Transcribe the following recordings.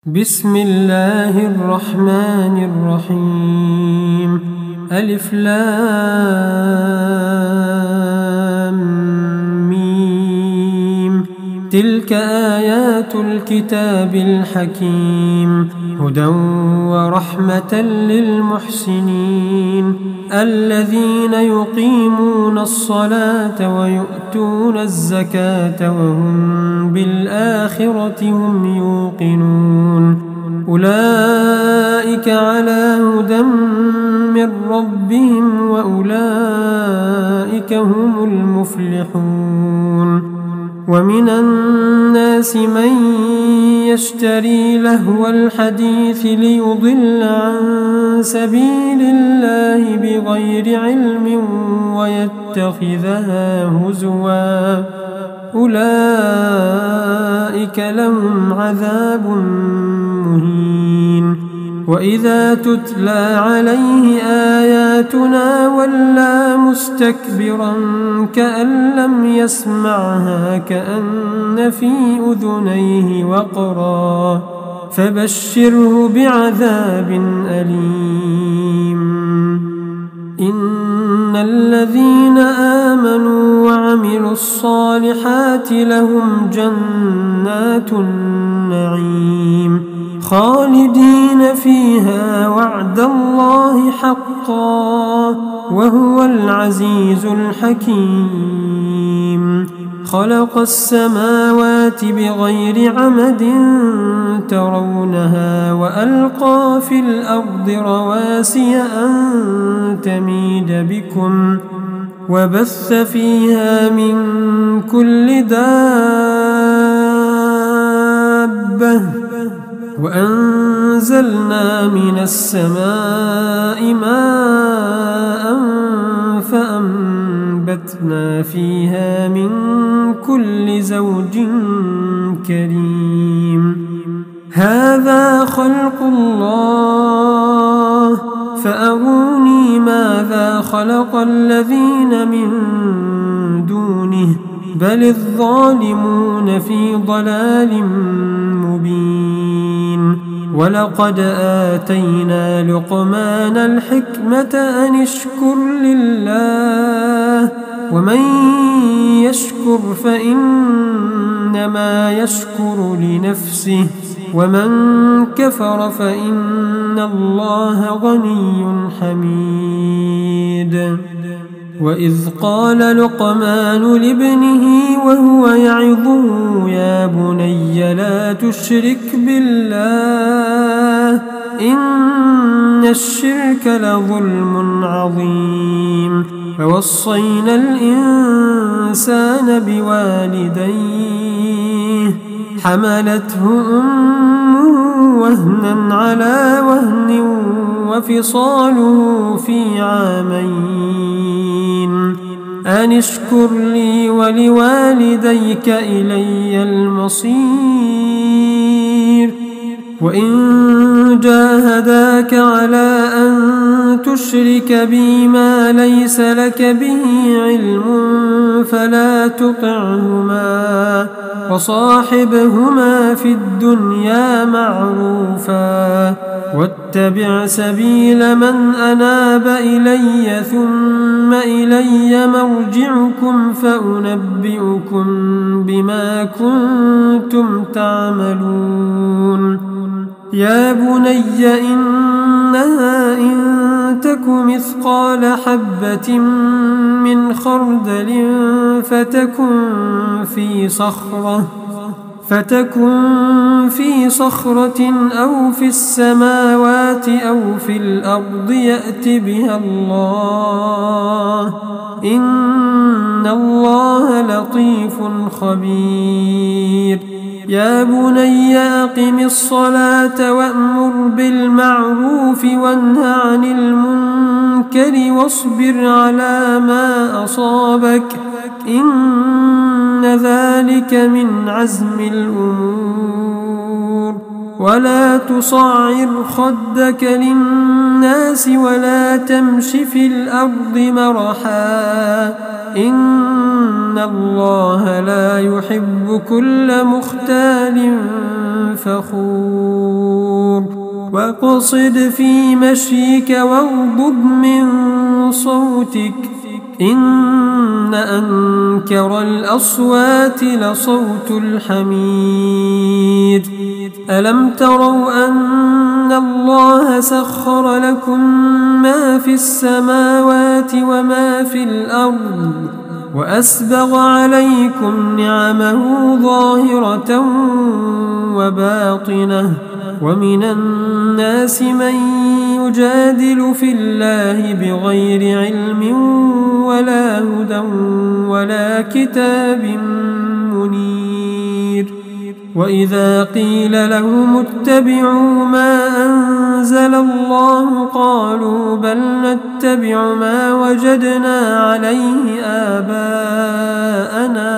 بسم الله الرحمن الرحيم. ألف لام ميم. تلك آيات الكتاب الحكيم، هدى ورحمة للمحسنين الذين يقيمون الصلاة ويؤتون الزكاة وهم بالآخرة هم يوقنون. أولئك على هدى من ربهم وأولئك هم المفلحون. ومن الناس من يشتري لهو الحديث ليضل عن سبيل الله بغير علم ويتخذها هزوا، أولئك لهم عذاب مهين. وإذا تتلى عليه آياتنا ولى مستكبرا كأن لم يسمعها كأن في أذنيه وقرا، فبشره بعذاب أليم. إن الذين آمنوا وعملوا الصالحات لهم جنات النعيم خالدين فيها وعد الله حقا وهو العزيز الحكيم. خلق السماوات بغير عمد ترونها وألقى في الأرض رواسي أن تميد بكم وبث فيها من كل دابة وأنزلنا من السماء ماء فأنبتنا فيها من كل زوج كريم. هذا خلق الله فأروني ماذا خلق الذين من دونه بل الظالمون في ضلال مبين. ولقد آتينا لقمان الحكمة أن اشكر لله ومن يشكر فإنما يشكر لنفسه ومن كفر فإن الله غني حميد. وإذ قال لقمان لابنه وهو يعظه يا بني لا تشرك بالله إن الشرك لظلم عظيم. فوصينا الإنسان بوالديه حملته أمه وهنا على وهن وفصاله في عامين أن اشكر لي ولوالديك إلي المصير. وإن جاهداك على أن تشرك بي ما ليس لك به علم فلا تطعهما وصاحبهما في الدنيا معروفا واتبع سبيل من أناب إلي ثم إلي مرجعكم فأنبئكم بما كنتم تعملون. يا بني إنها إن تك مثقال حبة من خردل فتكن في صخرة أو في السماوات أو في الأرض يأت بها الله إن الله لطيف خبير. يا بني أقم الصلاة وأمر بالمعروف وانه عن المنكر واصبر على ما أصابك إن ذلك من عزم الأمور. ولا تصعر خدك للناس ولا تمش في الأرض مرحا إن الله لا يحب كل مختال فخور واقصد في مشيك واغضض من صوتك إن أنكر الأصوات لصوت الحمير ألم تروا أن الله سخر لكم ما في السماوات وما في الأرض وأسبغ عليكم نعمه ظاهرة وباطنة ومن الناس من يجادل في الله بغير علم ولا هدى ولا كتاب منير وإذا قيل لهم اتبعوا ما أنزل الله قالوا بل نتبع ما وجدنا عليه آباءنا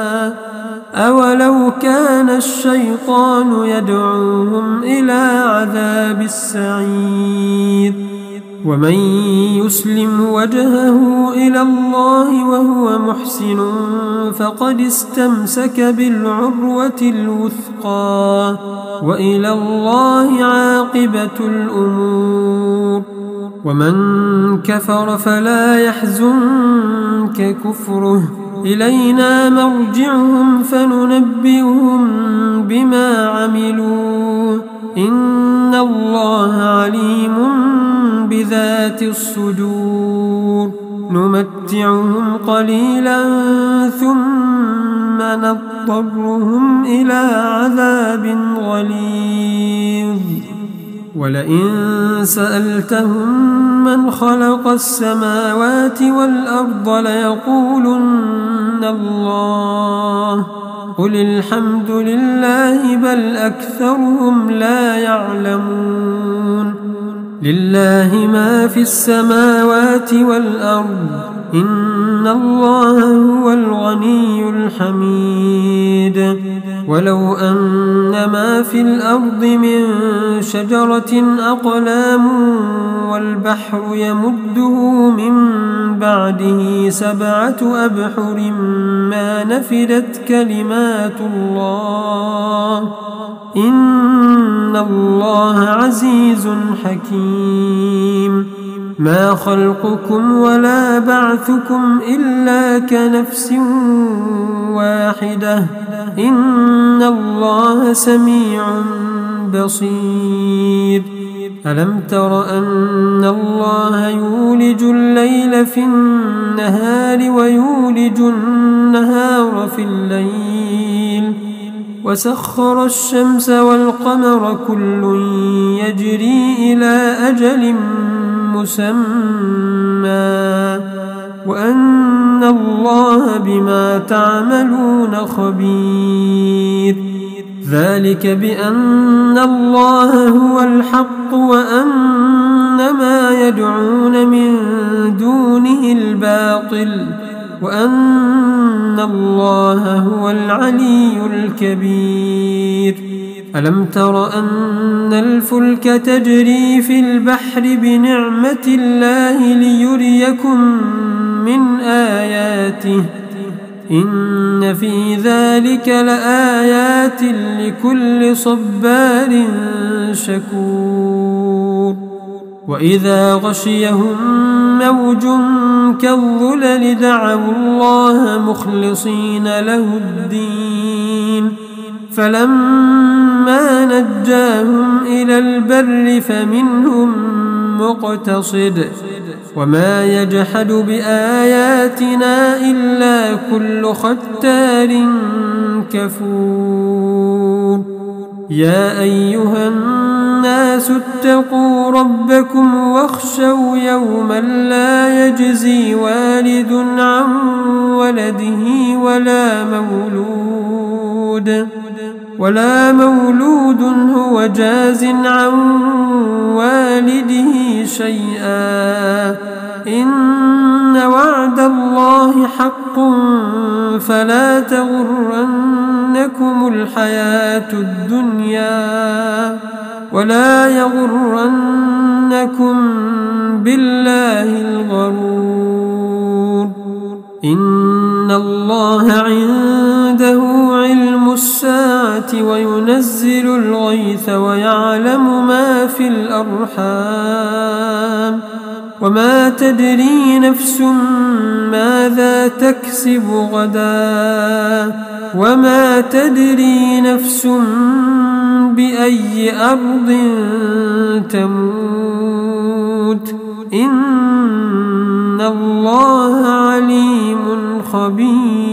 أولو كان الشيطان يدعوهم إلى عذاب السعير ومن يسلم وجهه إلى الله وهو محسن فقد استمسك بالعروة الوثقى وإلى الله عاقبة الأمور ومن كفر فلا يحزنك كفره إلينا مرجعهم فننبئهم بما عملوا إن الله عليم بذات الصدور نمتعهم قليلا ثم نضطرهم إلى عذاب غليظ ولئن سألتهم من خلق السماوات والأرض ليقولن الله قل الحمد لله بل أكثرهم لا يعلمون لله ما في السماوات والأرض إن الله هو الغني الحميد ولو أن ما في الأرض من شجرة أقلام والبحر يمده من بعده 7 أبحر ما نفدت كلمات الله إن الله عزيز حكيم ما خلقكم ولا بعثكم إلا كنفس واحدة إن الله سميع بصير ألم تر أن الله يولج الليل في النهار ويولج النهار في الليل وسخر الشمس والقمر كل يجري إلى أجل مسمى وأن الله بما تعملون خبير ذلك بأن الله هو الحق وأن ما يدعون من دونه الباطل وأن الله هو العلي الكبير ألم تر أن الفلك تجري في البحر بنعمة الله ليريكم من آياته إن في ذلك لآيات لكل صبار شكور وإذا غشيهم موج كالظلل دعوا الله مخلصين له الدين فلما نجاهم إلى البر فمنهم مقتصد وما يجحد بآياتنا إلا كل ختار كفور يا أيها الناس اتقوا ربكم واخشوا يوما لا يجزي والد عن ولده ولا مولود هو جاز عن والده شيئا إن وعد الله حق فلا تغرنكم الحياة الدنيا ولا يغرنكم بالله الغرور إن الله عنده علم الساعة وينزل الغيث ويعلم ما في الأرحام وما تدري نفس ماذا تكسب غدا وما تدري نفس بأي أرض تموت إن الله عليم خبير.